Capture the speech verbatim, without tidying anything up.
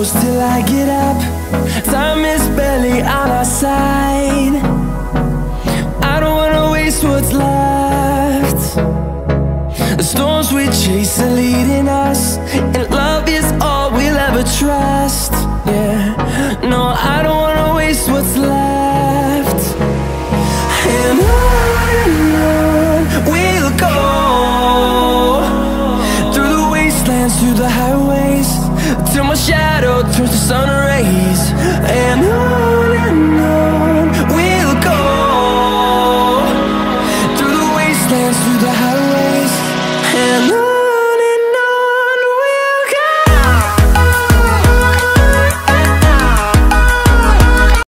close till I get up. Time is barely on our side. I don't wanna waste what's left. The storms we chase are leading us, and love is all we'll ever trust.